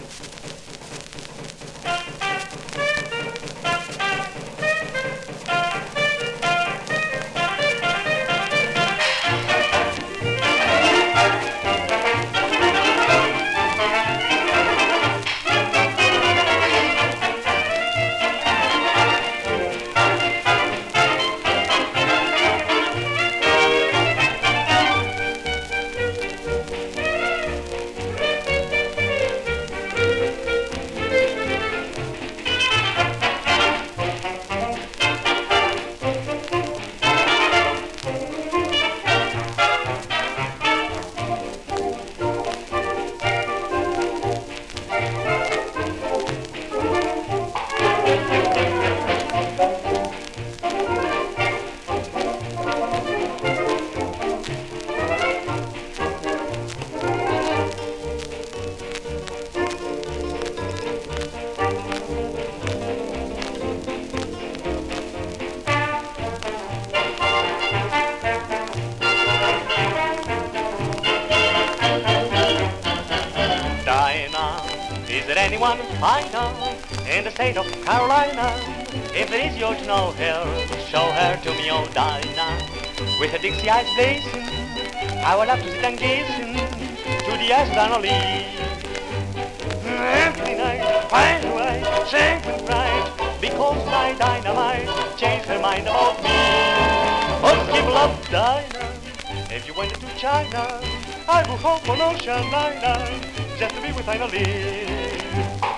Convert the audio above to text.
Is there anyone finer in the state of Carolina? If it is you to know her, show her to me, oh Dinah. With her Dixie eyes blazing, I would love to sit and listen to the eyes of Donna Lee. Every night, find a way, shake and bright, because my dynamite changed her mind about me. Oh, people love Dinah. If you went to China, I would hope for an ocean liner just to be with Dinah Lee.